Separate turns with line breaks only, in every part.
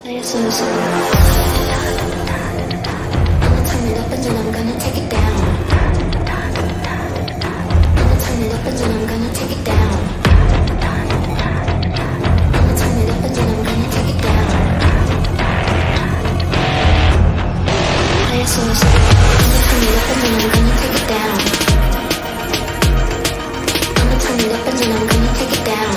I'ma turn it up and then I'm gonna take it down. I'ma turn it up and then I'm gonna take it down. I'ma turn it up and then I'm gonna take it down. I'ma turn it up and then I'm gonna take it down. I'ma turn it up and then I'm gonna take it down.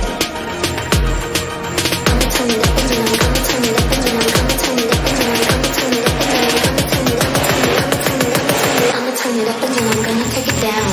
I'ma turn it up and then I'm gonna turn it up and then I'm gonna turn it up and then I'm gonna turn it up and then I'm gonna turn it up and then I'm gonna turn it up and then I'ma turn it up and then I'm gonna take it down.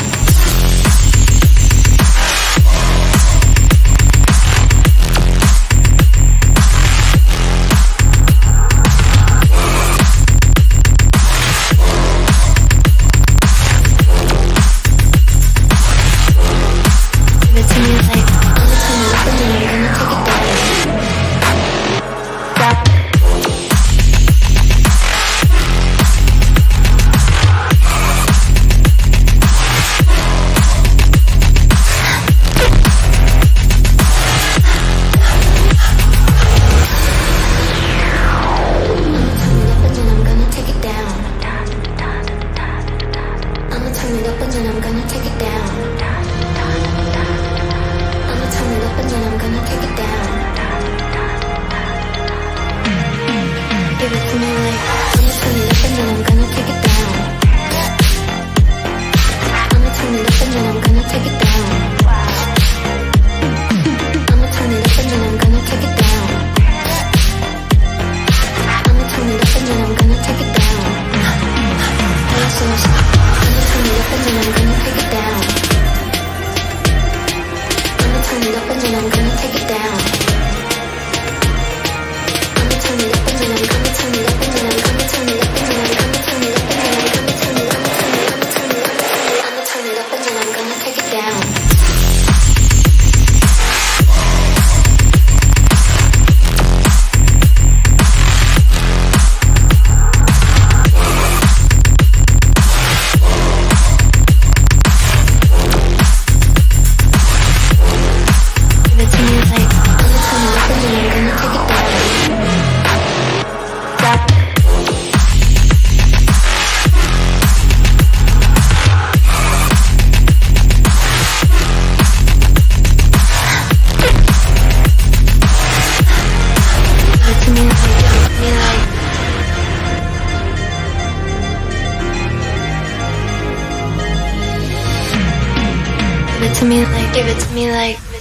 Give it to me like